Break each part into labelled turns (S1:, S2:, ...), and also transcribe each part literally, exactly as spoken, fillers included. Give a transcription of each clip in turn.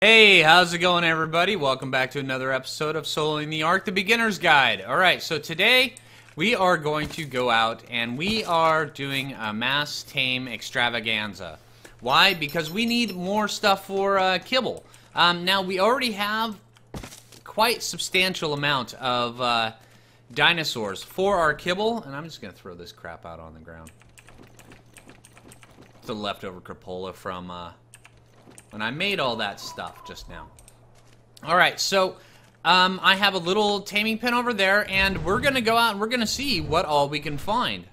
S1: Hey, how's it going, everybody? Welcome back to another episode of Soloing the Ark, the Beginner's Guide. Alright, so today we are going to go out and we are doing a mass tame extravaganza. Why? Because we need more stuff for uh, kibble. Um, now, we already have quite substantial amount of uh, dinosaurs for our kibble, and I'm just going to throw this crap out on the ground. It's a leftover crapola from... Uh, when I made all that stuff just now. Alright, so um, I have a little taming pen over there, and we're going to go out and we're going to see what all we can find.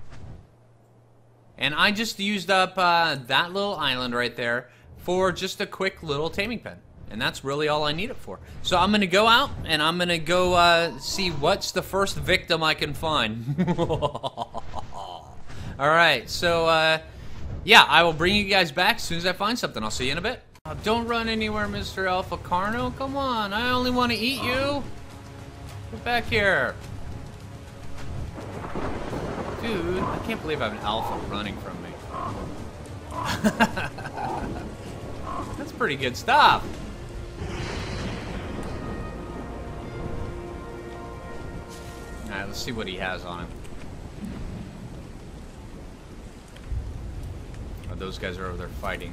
S1: And I just used up uh, that little island right there for just a quick little taming pen. And that's really all I need it for. So I'm going to go out, and I'm going to go uh, see what's the first victim I can find. Alright, so... Uh, Yeah, I will bring you guys back as soon as I find something. I'll see you in a bit. Oh, don't run anywhere, Mister Alpha Carno. Come on, I only want to eat you. Get back here. Dude, I can't believe I have an alpha running from me. That's pretty good stuff. Alright, let's see what he has on him. Those guys are over there fighting.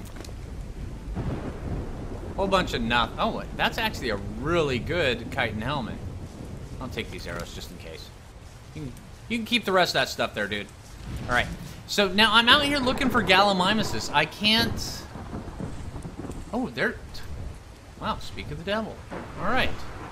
S1: Whole bunch of nothing. Oh, that's actually a really good chitin helmet. I'll take these arrows just in case. You can, you can keep the rest of that stuff there, dude. Alright. So now I'm out here looking for Gallimimuses. I can't... Oh, they're... Wow, speak of the devil. Alright.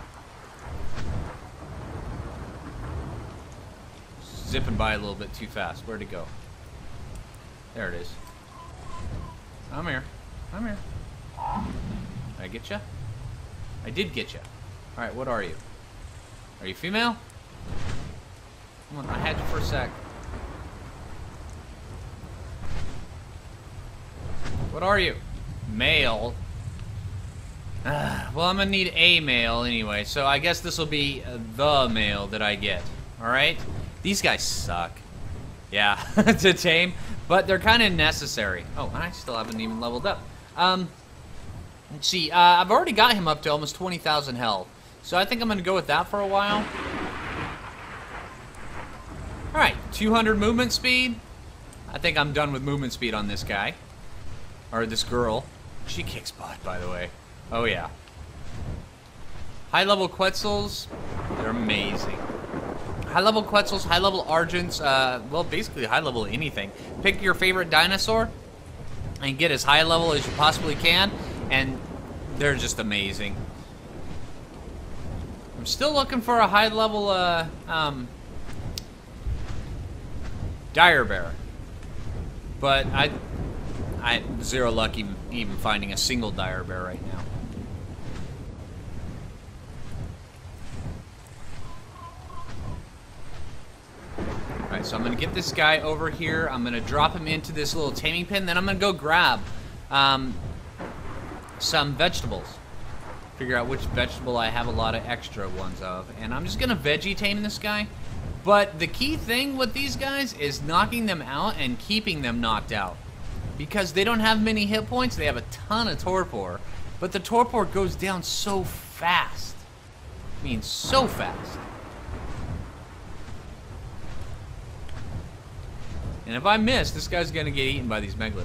S1: Zipping by a little bit too fast. Where'd it go? There it is. I'm here. I'm here. Did I get you? I did get you. Alright, what are you? Are you female? Come on, I had you for a sec. What are you? Male. Uh, well, I'm gonna need a male anyway, so I guess this will be the male that I get. Alright? These guys suck. Yeah, to tame. But they're kind of necessary. Oh, and I still haven't even leveled up. Um, let's see. Uh, I've already got him up to almost twenty thousand health. So I think I'm going to go with that for a while. Alright, two hundred movement speed. I think I'm done with movement speed on this guy. Or this girl. She kicks butt, by the way. Oh, yeah. High-level Quetzals. They're amazing. High-level Quetzals, high-level Argents, uh, well, basically high-level anything. Pick your favorite dinosaur and get as high level as you possibly can, and they're just amazing. I'm still looking for a high-level, uh, um, dire bear, but I, I zero luck even, even finding a single dire bear right now. Alright, so I'm going to get this guy over here. I'm going to drop him into this little taming pen. Then I'm going to go grab um, some vegetables. Figure out which vegetable I have a lot of extra ones of. And I'm just going to veggie tame this guy. But the key thing with these guys is knocking them out and keeping them knocked out. Because they don't have many hit points. They have a ton of torpor. But the torpor goes down so fast. I mean, so fast. And if I miss, this guy's gonna get eaten by these megalodons.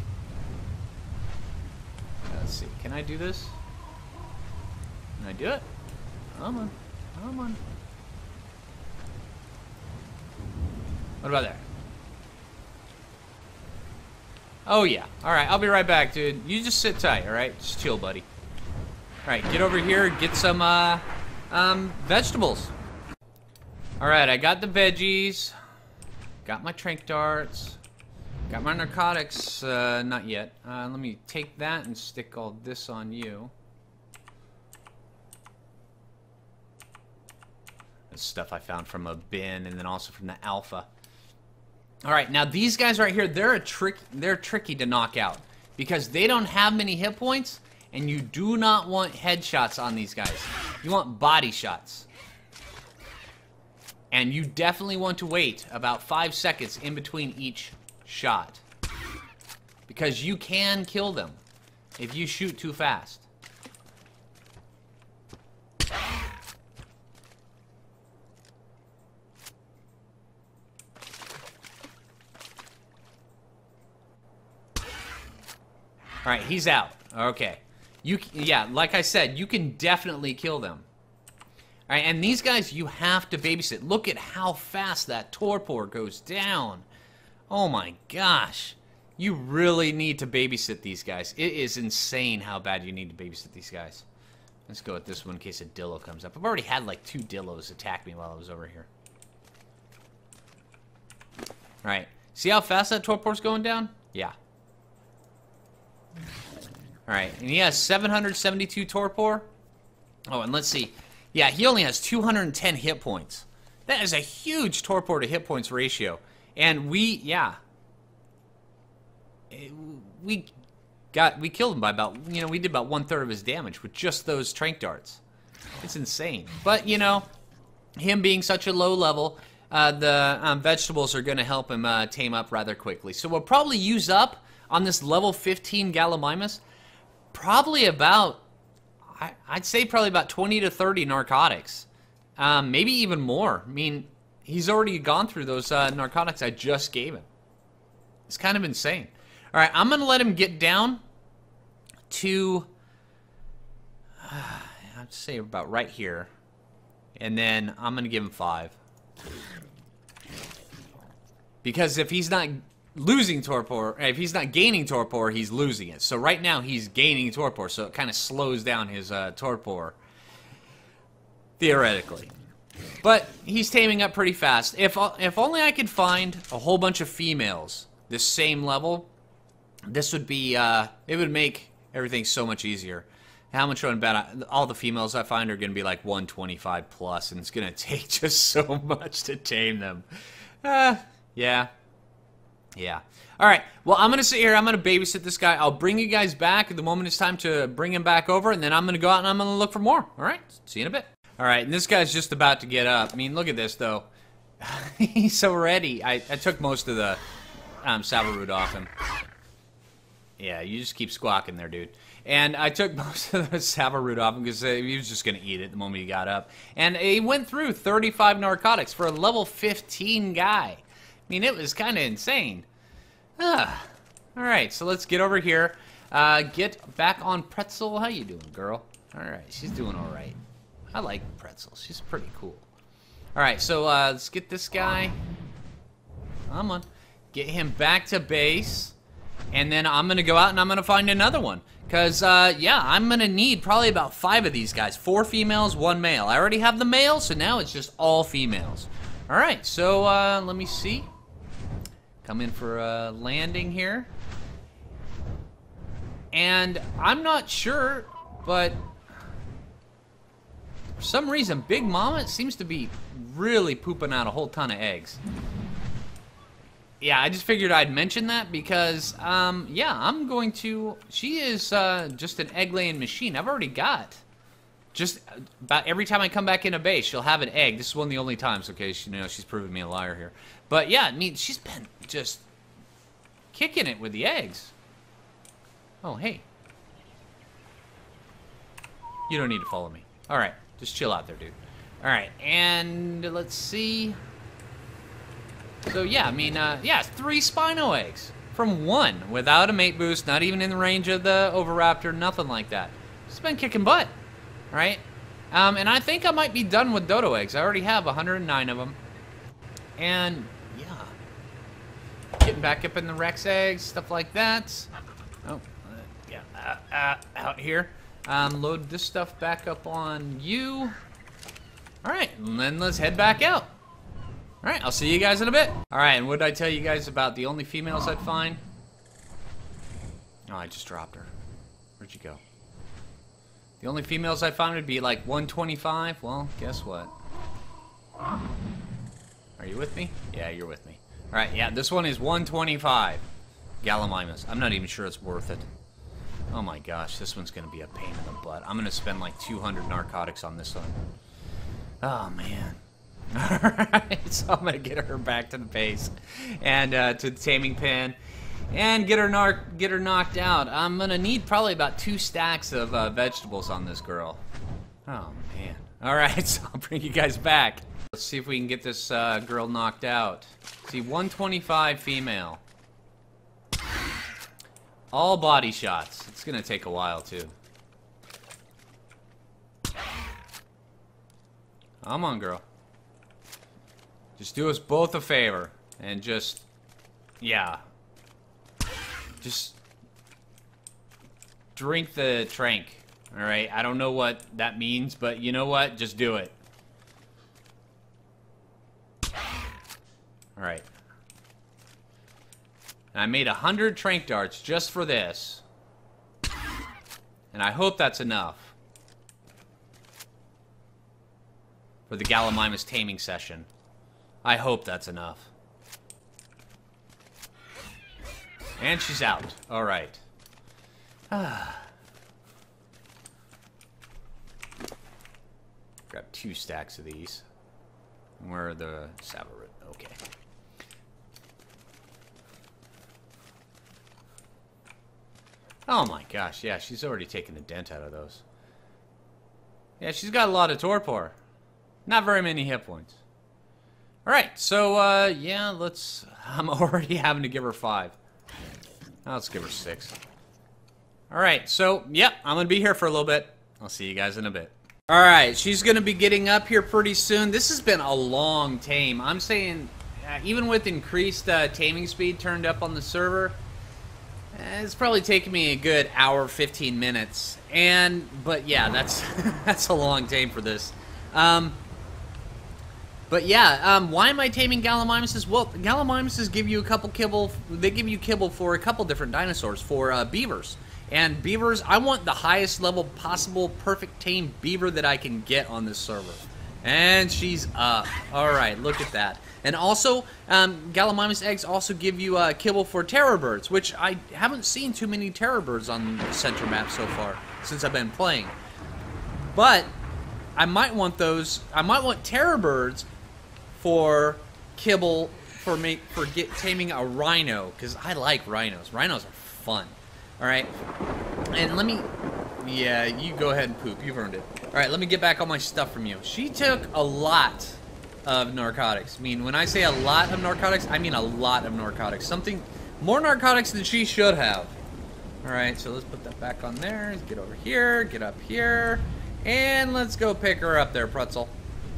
S1: Let's see. Can I do this? Can I do it? Come on. Come on. What about there? Oh, yeah. Alright, I'll be right back, dude. You just sit tight, alright? Just chill, buddy. Alright, get over here, get some, uh, um, vegetables. Alright, I got the veggies. Got my tranq darts. Got my narcotics. Uh, not yet. Uh, let me take that and stick all this on you. This stuff I found from a bin and then also from the alpha. Alright, now these guys right here, they're a trick they're tricky to knock out. Because they don't have many hit points, and you do not want headshots on these guys. You want body shots. And you definitely want to wait about five seconds in between each shot. Because you can kill them if you shoot too fast. right, he's out. Okay. You, yeah, like I said, you can definitely kill them. All right, and these guys, you have to babysit. Look at how fast that torpor goes down. Oh my gosh. You really need to babysit these guys. It is insane how bad you need to babysit these guys. Let's go with this one in case a Dillo comes up. I've already had like two Dillos attack me while I was over here. Alright. See how fast that torpor's going down? Yeah. Alright. And he has seven hundred seventy-two torpor. Oh, and let's see. Yeah, he only has two hundred ten hit points. That is a huge torpor to hit points ratio. And we, yeah. We got, we killed him by about, you know, we did about one third of his damage with just those tranq darts. It's insane. But, you know, him being such a low level, uh, the um, vegetables are going to help him uh, tame up rather quickly. So we'll probably use up on this level fifteen Gallimimus probably about, I, I'd say probably about twenty to thirty narcotics. Um, maybe even more. I mean, he's already gone through those uh, narcotics I just gave him. It's kind of insane. All right, I'm going to let him get down to, uh, I'd say about right here. And then I'm going to give him five. Because if he's not losing torpor, if he's not gaining torpor, he's losing it. So right now he's gaining torpor, so it kind of slows down his uh, torpor, theoretically. But he's taming up pretty fast. If, if only I could find a whole bunch of females this same level, this would be, uh, it would make everything so much easier. How much on bet? All the females I find are going to be like one twenty-five plus, and it's going to take just so much to tame them. Uh, yeah. Yeah. All right. Well, I'm going to sit here. I'm going to babysit this guy. I'll bring you guys back at the moment it's time to bring him back over, and then I'm going to go out and I'm going to look for more. All right. See you in a bit. All right. And this guy's just about to get up. I mean, look at this, though. He's so ready. I, I took most of the um, Savarud off him. Yeah, you just keep squawking there, dude. And I took most of the Savarud off him because uh, he was just going to eat it the moment he got up. And he went through thirty-five narcotics for a level fifteen guy. I mean, it was kind of insane. Ah. All right, so let's get over here. Uh, get back on Pretzel. How you doing, girl? All right, she's doing all right. I like Pretzel. She's pretty cool. All right, so uh, let's get this guy. Come on. Get him back to base. And then I'm going to go out and I'm going to find another one. Because, uh, yeah, I'm going to need probably about five of these guys. Four females, one male. I already have the male, so now it's just all females. All right, so uh, let me see. Come in for a landing here. And I'm not sure, but for some reason, Big Mama seems to be really pooping out a whole ton of eggs. Yeah, I just figured I'd mention that because, um, yeah, I'm going to... She is uh, just an egg-laying machine. I've already got... Just about every time I come back in a base, she'll have an egg. This is one of the only times, okay? She, you know, she's proving me a liar here. But, yeah, I mean, she's been just kicking it with the eggs. Oh, hey. You don't need to follow me. All right, just chill out there, dude. All right, and let's see... So, yeah, I mean, uh, yeah, three Spino eggs from one without a mate boost, not even in the range of the Oviraptor, nothing like that. It's been kicking butt, right? Um, and I think I might be done with dodo eggs. I already have one hundred nine of them. And, yeah, getting back up in the Rex eggs, stuff like that. Oh, uh, yeah, uh, uh, out here. Um, load this stuff back up on you. All right, and then let's head back out. All right, I'll see you guys in a bit. All right, and what did I tell you guys about the only females I'd find? Oh, I just dropped her. Where'd you go? The only females I found would be like one twenty-five. Well, guess what? Are you with me? Yeah, you're with me. All right, yeah, this one is one twenty-five. Gallimimus. I'm not even sure it's worth it. Oh my gosh, this one's gonna be a pain in the butt. I'm gonna spend like two hundred narcotics on this one. Oh man. Alright, so I'm gonna get her back to the base and uh, to the taming pen and get her narc get her knocked out. I'm gonna need probably about two stacks of uh, vegetables on this girl. Oh man. Alright, so I'll bring you guys back. Let's see if we can get this uh, girl knocked out. See, one twenty-five female. All body shots. It's gonna take a while, too. Come on, girl. Just do us both a favor. And just... Yeah. Just... Drink the tranq. Alright? I don't know what that means, but you know what? Just do it. Alright. And I made a hundred tranq darts just for this. And I hope that's enough. For the Gallimimus taming session. I hope that's enough. And she's out. Alright. Ah. Grab two stacks of these. Where are the saborit? Okay. Oh my gosh, yeah, she's already taken a dent out of those. Yeah, she's got a lot of torpor. Not very many hit points. Alright, so, uh, yeah, let's... I'm already having to give her five. Now let's give her six. Alright, so, yep, I'm gonna be here for a little bit. I'll see you guys in a bit. Alright, she's gonna be getting up here pretty soon. This has been a long tame. I'm saying, uh, even with increased uh, taming speed turned up on the server, uh, it's probably taken me a good hour, fifteen minutes. And, but yeah, that's, that's a long tame for this. Um... But yeah, um, why am I taming Gallimimuses? Well, Gallimimuses give you a couple kibble. They give you kibble for a couple different dinosaurs, for uh, beavers. And beavers, I want the highest level possible perfect tame beaver that I can get on this server. And she's up. All right, look at that. And also, um, Gallimimus eggs also give you uh, kibble for terror birds, which I haven't seen too many terror birds on the center map so far since I've been playing. But I might want those. I might want terror birds for kibble for me for get taming a rhino, because I like rhinos. Rhinos are fun. All right, and let me, yeah, you go ahead and poop. You've earned it. All right, let me get back all my stuff from you. She took a lot of narcotics. I mean, when I say a lot of narcotics, I mean a lot of narcotics. Something more narcotics than she should have. All right, so let's put that back on there. Get over here. Get up here, and let's go pick her up there, Pretzel.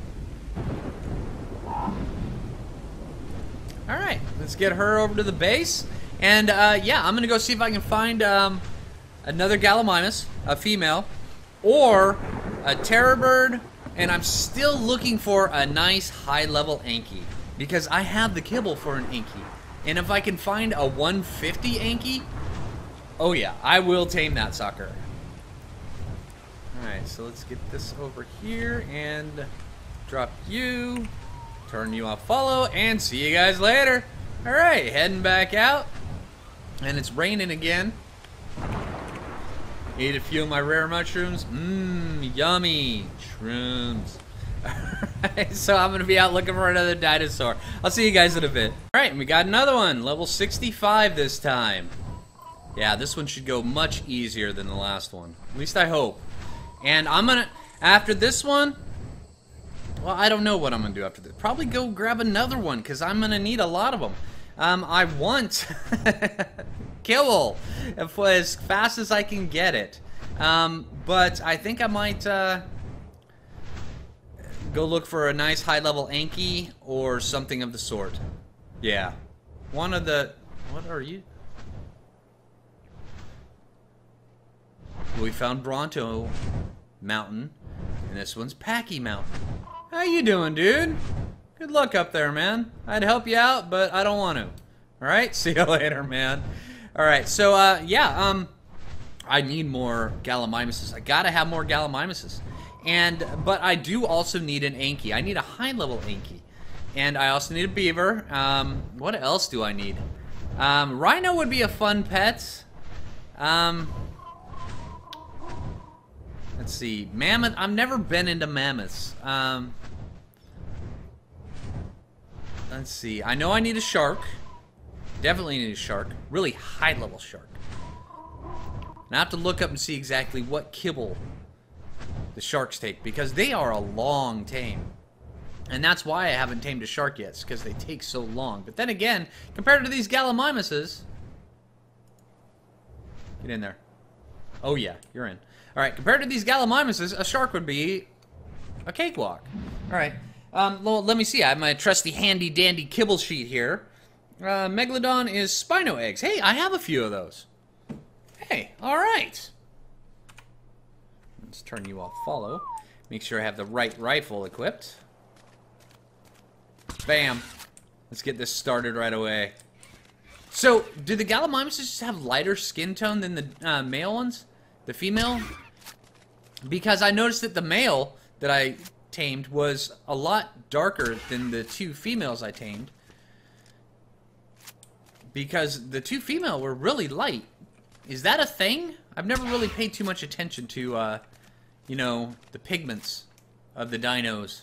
S1: Alright, let's get her over to the base. And, uh, yeah, I'm going to go see if I can find um, another Gallimimus, a female, or a terror bird. And I'm still looking for a nice high-level Anki, because I have the kibble for an Anki. And if I can find a one fifty Anki, oh yeah, I will tame that sucker. Alright, so let's get this over here and drop you. Turn you off follow, and see you guys later. Alright, heading back out. And it's raining again. Eat a few of my rare mushrooms. Mmm, yummy. Shrooms. Alright, so I'm going to be out looking for another dinosaur. I'll see you guys in a bit. Alright, and we got another one. Level sixty-five this time. Yeah, this one should go much easier than the last one. At least I hope. And I'm going to, after this one, well, I don't know what I'm going to do after this. Probably go grab another one, because I'm going to need a lot of them. Um, I want kibble as fast as I can get it. Um, but I think I might uh, go look for a nice high-level Anki or something of the sort. Yeah. One of the... What are you? We found Bronto Mountain, and this one's Packy Mountain. How you doing, dude? Good luck up there, man. I'd help you out, but I don't want to. Alright? See you later, man. Alright, so, uh, yeah, um, I need more Gallimimuses. I gotta have more Gallimimuses. And, but I do also need an Anki. I need a high-level Anki. And I also need a beaver. Um, what else do I need? Um, rhino would be a fun pet. Um... Let's see, mammoth. I've never been into mammoths. Um, let's see. I know I need a shark. Definitely need a shark. Really high-level shark. And I have to look up and see exactly what kibble the sharks take, because they are a long tame. And that's why I haven't tamed a shark yet, because they take so long. But then again, compared to these Gallimimuses, Get in there. Oh, yeah, you're in. All right, compared to these Gallimimuses, a shark would be a cakewalk. All right, um, well, let me see. I have my trusty handy-dandy kibble sheet here. Uh, Megalodon is Spino eggs. Hey, I have a few of those. Hey, all right. Let's turn you off follow. Make sure I have the right rifle equipped. Bam. Let's get this started right away. So, do the Gallimimuses just have lighter skin tone than the uh, male ones? The female? Because I noticed that the male that I tamed was a lot darker than the two females I tamed. Because the two female were really light. Is that a thing? I've never really paid too much attention to, uh, you know, the pigments of the dinos.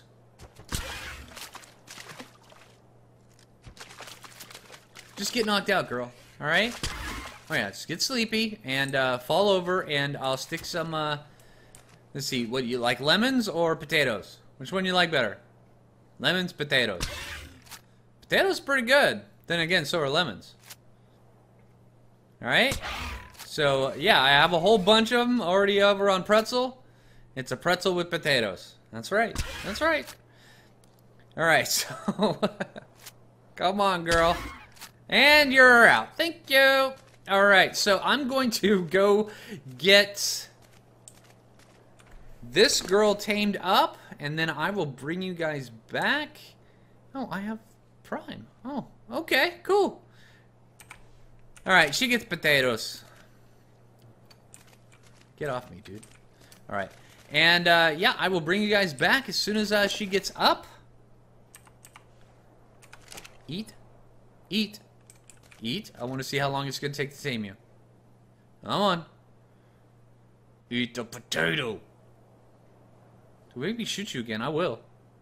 S1: Just get knocked out, girl. All right? Oh, yeah, just get sleepy and uh, fall over, and I'll stick some, uh, let's see, what, you like lemons or potatoes? Which one you like better? Lemons, potatoes. Potatoes pretty good. Then again, so are lemons. All right? So, yeah, I have a whole bunch of them already over on pretzel. It's a pretzel with potatoes. That's right. That's right. All right, so come on, girl. And you're out. Thank you. All right, so I'm going to go get this girl tamed up, and then I will bring you guys back. Oh, I have Prime. Oh, okay, cool. All right, she gets potatoes. Get off me, dude. All right, and uh, yeah, I will bring you guys back as soon as uh, she gets up. Eat, eat. Eat. I want to see how long it's going to take to tame you. Come on. Eat the potato. To make me shoot you again, I will.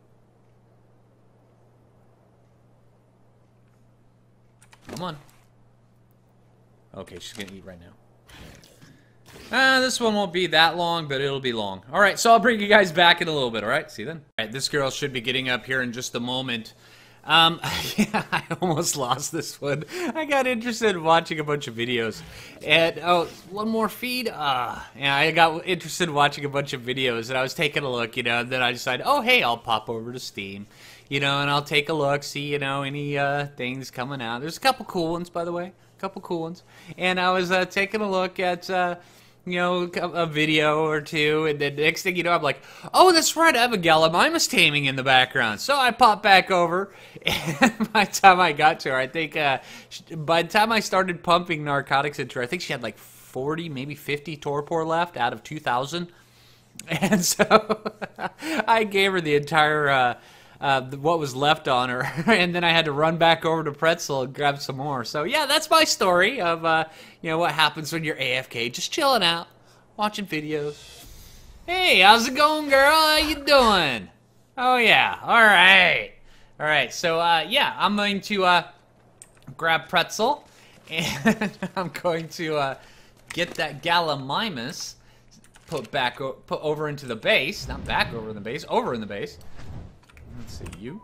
S1: Come on. Okay, she's going to eat right now. Uh, this one won't be that long, but it'll be long. Alright, so I'll bring you guys back in a little bit, alright? See you then. Alright, this girl should be getting up here in just a moment. Um, yeah, I almost lost this one. I got interested in watching a bunch of videos. And, oh, one more feed? Uh, yeah, I got interested in watching a bunch of videos, and I was taking a look, you know, and then I decided, oh, hey, I'll pop over to Steam, you know, and I'll take a look, see, you know, any, uh, things coming out. There's a couple cool ones, by the way. A couple cool ones. And I was, uh, taking a look at, uh... you know, a video or two, and then next thing you know, I'm like, oh, that's right, I have a Gallimimus taming in the background. So I pop back over, and by the time I got to her, I think, uh, by the time I started pumping narcotics into her, I think she had like forty, maybe fifty torpor left out of two thousand. And so I gave her the entire, uh, Uh, what was left on her, and then I had to run back over to Pretzel and grab some more. So yeah, that's my story of uh, you know, what happens when you're A F K, just chilling out, watching videos. Hey, how's it going, girl? How you doing? Oh yeah, all right, all right. So uh, yeah, I'm going to uh, grab Pretzel, and I'm going to uh, get that Gallimimus put back, put over into the base, not back over in the base, over in the base. Let's see, you.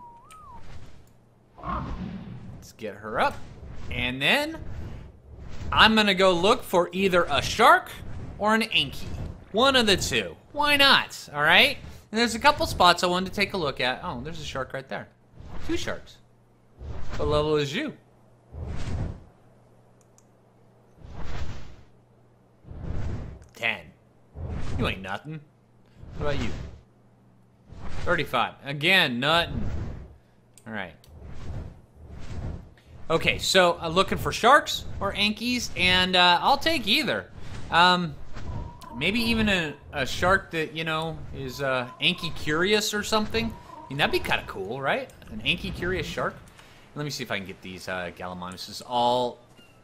S1: Let's get her up. And then I'm gonna go look for either a shark or an Anky. One of the two. Why not? Alright? And there's a couple spots I wanted to take a look at. Oh, there's a shark right there. Two sharks. What level is you? Ten. You ain't nothing. What about you? thirty-five. Again, nothing. Alright. Okay, so I'm looking for sharks or Ankies, and uh, I'll take either. Um, maybe even a, a shark that, you know, is uh, Anky curious or something. I mean, that'd be kind of cool, right? An Anky curious shark. Let me see if I can get these uh, Gallimimuses all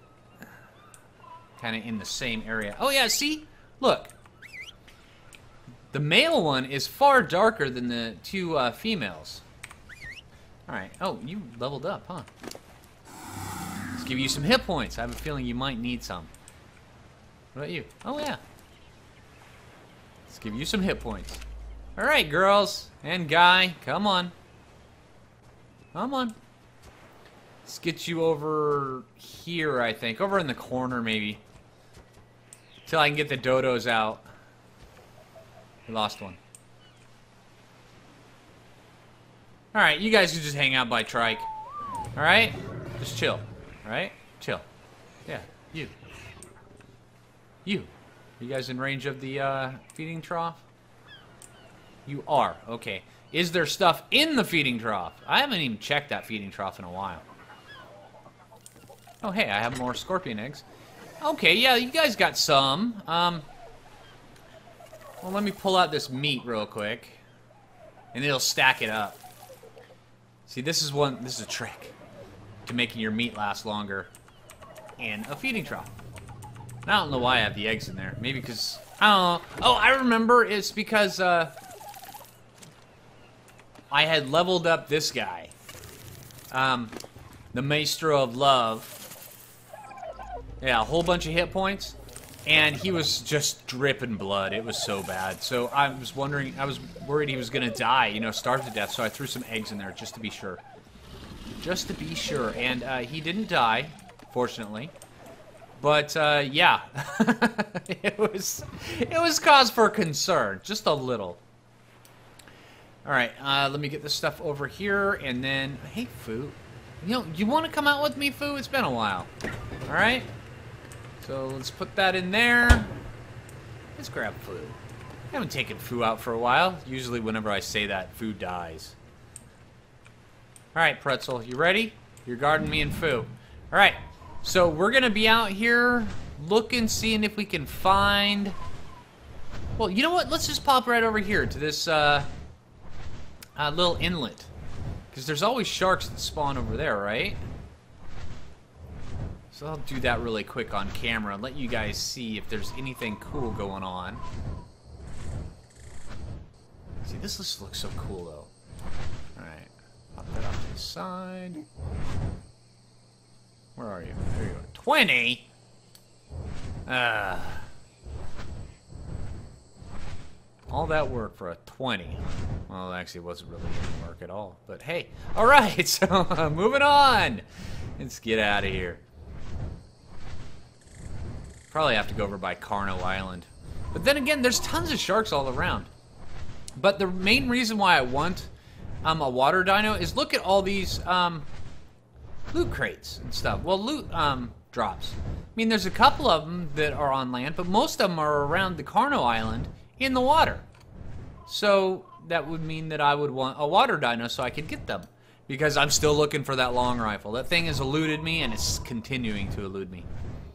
S1: kind of in the same area. Oh, yeah, see? Look. The male one is far darker than the two uh, females. Alright. Oh, you leveled up, huh? Let's give you some hit points. I have a feeling you might need some. What about you? Oh, yeah. Let's give you some hit points. Alright, girls and guy. Come on. Come on. Let's get you over here, I think. Over in the corner, maybe. Till I can get the dodos out. We lost one. Alright, you guys can just hang out by trike. Alright? Just chill. Alright? Chill. Yeah, you. You. Are you guys in range of the uh, feeding trough? You are. Okay. Is there stuff in the feeding trough? I haven't even checked that feeding trough in a while. Oh, hey, I have more scorpion eggs. Okay, yeah, you guys got some. Um, well, let me pull out this meat real quick. And it'll stack it up. See, this is one, this is a trick to making your meat last longer in a feeding trough. And I don't know why I have the eggs in there. Maybe because, I don't know. Oh, I remember it's because uh, I had leveled up this guy. Um, the Maestro of Love. Yeah, a whole bunch of hit points. And he was just dripping blood. It was so bad. So I was wondering, I was worried he was going to die, you know, starve to death. So I threw some eggs in there just to be sure. Just to be sure. And uh, he didn't die, fortunately. But, uh, yeah. it was it was cause for concern. Just a little. Alright, uh, let me get this stuff over here. And then, hey, Foo. You know, you want to come out with me, Foo? It's been a while. Alright? So let's put that in there. Let's grab Foo. I haven't taken Foo out for a while. Usually whenever I say that, Foo dies. Alright, Pretzel, you ready? You're guarding me and Foo. Alright, so we're going to be out here looking, seeing if we can find... Well, you know what? Let's just pop right over here to this uh, uh, little inlet. Because there's always sharks that spawn over there, right? So I'll do that really quick on camera and let you guys see if there's anything cool going on. See, this just looks so cool, though. Alright, pop that off to the side. Where are you? There you go. twenty? Ah. All that work for a twenty. Well, actually, it wasn't really any work at all. But hey, alright, so moving on. Let's get out of here. Probably have to go over by Carno Island. But then again, there's tons of sharks all around. But the main reason why I want um, a water dino is look at all these um, loot crates and stuff. Well, loot um, drops. I mean, there's a couple of them that are on land, but most of them are around the Carno Island in the water. So that would mean that I would want a water dino so I could get them. Because I'm still looking for that long rifle. That thing has eluded me, and it's continuing to elude me.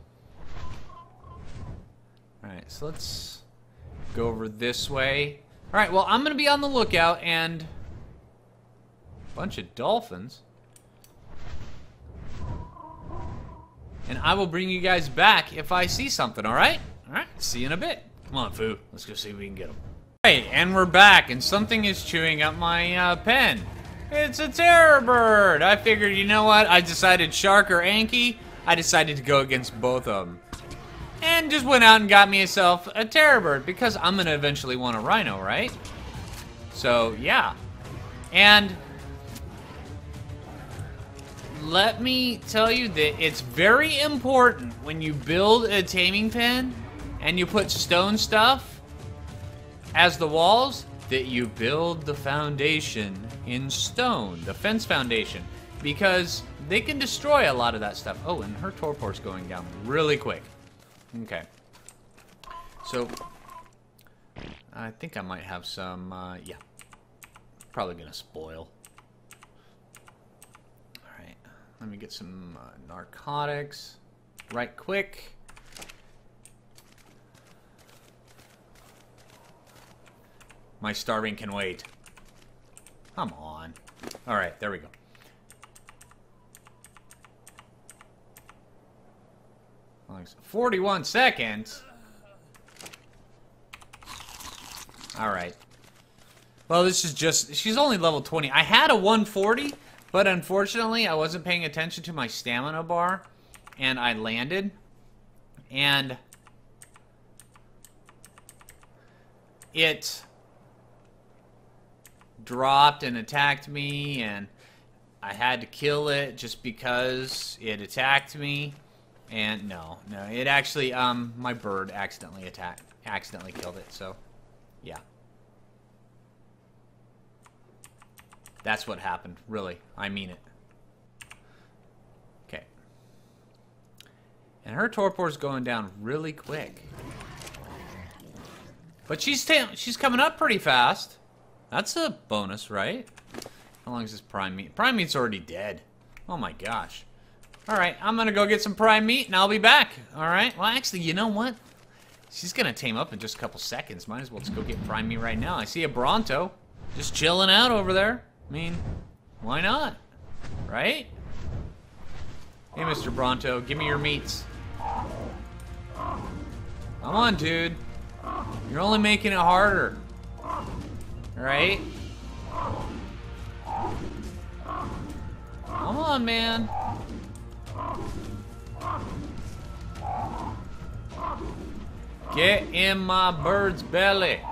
S1: Alright, so let's go over this way. Alright, well, I'm going to be on the lookout, and... bunch of dolphins. And I will bring you guys back if I see something, alright? Alright, see you in a bit. Come on, Foo. Let's go see if we can get them. Alright, and we're back, and something is chewing up my uh, pen. It's a terror bird! I figured, you know what? I decided shark or Anki. I decided to go against both of them. And just went out and got myself a terror bird because I'm gonna eventually want a rhino, right? So yeah, and let me tell you that it's very important when you build a taming pen and you put stone stuff as the walls that you build the foundation in stone, the fence foundation, because they can destroy a lot of that stuff. Oh, and her torpor's going down really quick. Okay, so I think I might have some, uh, yeah, probably gonna spoil. Alright, let me get some uh, narcotics right quick. My starving can wait. Come on. Alright, there we go. forty-one seconds? Alright. Well, this is just... she's only level twenty. I had a one forty, but unfortunately, I wasn't paying attention to my stamina bar, and I landed, and it dropped and attacked me, and I had to kill it just because it attacked me. And no, no, it actually, um, my bird accidentally attacked, accidentally killed it, so, yeah. That's what happened, really. I mean it. Okay. And her torpor's going down really quick. But she's she's coming up pretty fast. That's a bonus, right? How long is this prime meat? Prime meat's already dead. Oh my gosh. Alright, I'm gonna go get some prime meat and I'll be back. Alright, well actually, you know what? She's gonna tame up in just a couple seconds. Might as well just go get prime meat right now. I see a Bronto just chilling out over there. I mean, why not? Right? Hey, Mister Bronto, give me your meats. Come on, dude. You're only making it harder. Right? Come on, man. Get in my bird's belly.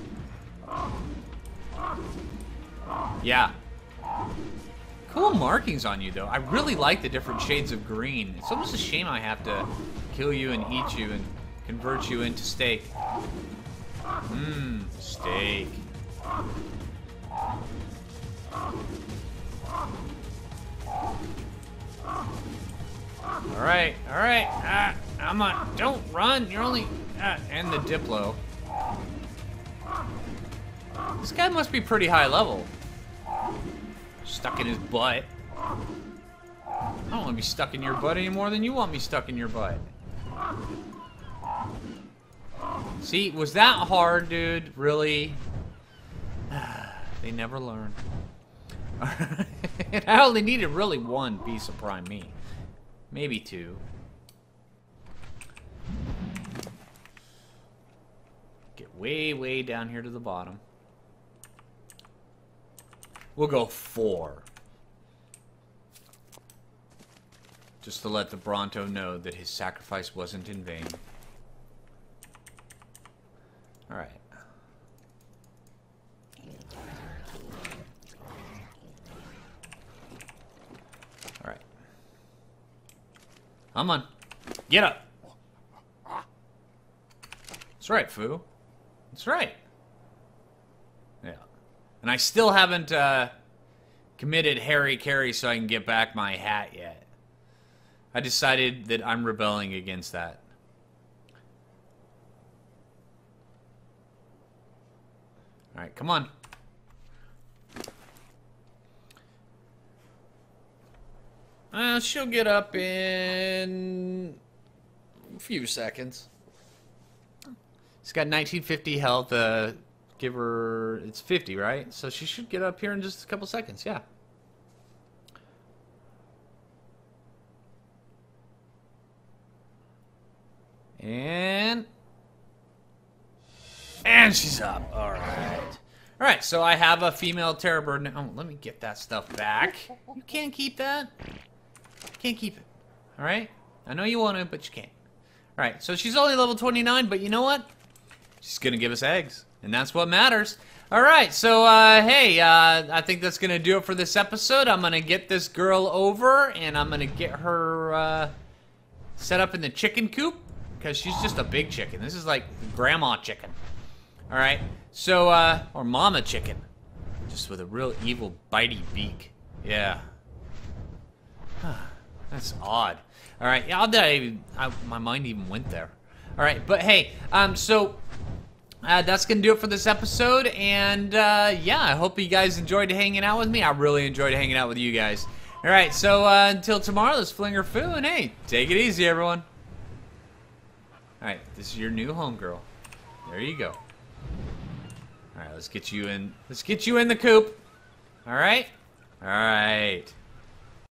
S1: Yeah. Cool markings on you, though. I really like the different shades of green. It's almost a shame I have to kill you and eat you and convert you into steak. Mmm, steak. Alright, alright. Ah, I'm on. Don't run. You're only. Ah, and the Diplo. This guy must be pretty high level. Stuck in his butt. I don't want to be stuck in your butt any more than you want me stuck in your butt. See, was that hard, dude? Really? They never learn. I only needed really one piece of prime meat. Maybe two. Get way, way down here to the bottom. We'll go four. Just to let the Bronto know that his sacrifice wasn't in vain. Alright. Alright. Come on. Get up. That's right, Foo. That's right. Yeah. And I still haven't uh, committed Harry Carry so I can get back my hat yet. I decided that I'm rebelling against that. Alright, come on. Uh, she'll get up in a few seconds. She's got nineteen fifty health. Uh, give her... It's fifty, right? So she should get up here in just a couple seconds, yeah. And... And she's up. Alright. Alright, so I have a female terror bird now. Oh, let me get that stuff back. You can't keep that. Can't keep it. Alright? I know you want to, but you can't. Alright, so she's only level twenty-nine, but you know what? She's gonna give us eggs. And that's what matters. Alright, so, uh, hey, uh, I think that's gonna do it for this episode. I'm gonna get this girl over, and I'm gonna get her, uh, set up in the chicken coop. Because she's just a big chicken. This is like grandma chicken. Alright, so, uh, or mama chicken. Just with a real evil, bitey beak. Yeah. That's odd. Alright, yeah, how did I even, I, my mind even went there. Alright, but hey, um, so, uh, that's gonna do it for this episode, and, uh, yeah, I hope you guys enjoyed hanging out with me. I really enjoyed hanging out with you guys. Alright, so, uh, until tomorrow, this is Flinger Foo, and hey, take it easy, everyone. Alright, this is your new homegirl. There you go. Alright, let's get you in, let's get you in the coop. Alright? Alright.